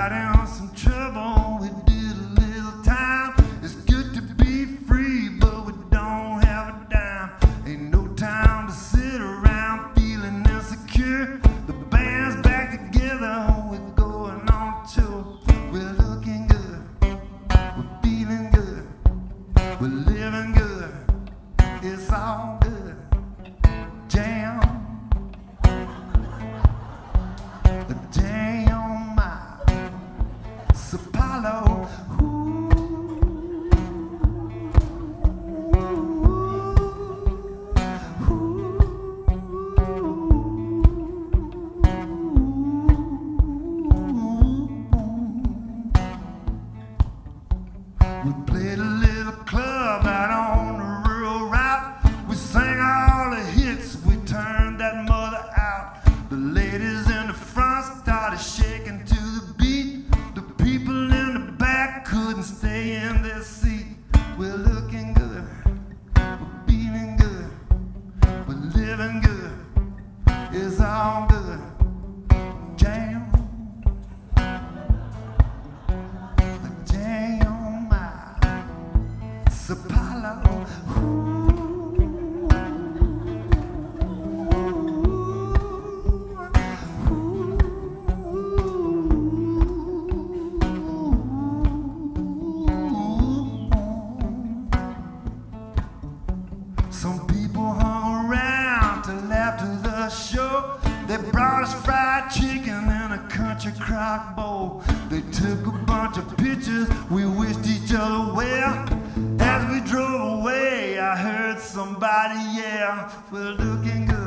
got in some trouble, we did a little time. It's good to be free, but we don't have a dime. Ain't no time to sit around feeling insecure. The band's back together, we're going on tour. We're looking good, we're feeling good, we're living good. It's all good. Jam. Jam. Sapalo. We played a little club out on the rural route. We sang all the hits, we turned that mother out. The ladies in the front started shaking to the beat. The people in the back couldn't stay in their seat. We're looking good, we're feeling good, we're living good. It's all good. Jam. Jam. Sapalo. Some people hung around till after the show. They brought us fried chicken in a country crock bowl. They took a bunch of pictures, we wished each other well. As we drove away, I heard somebody yell, we're looking good.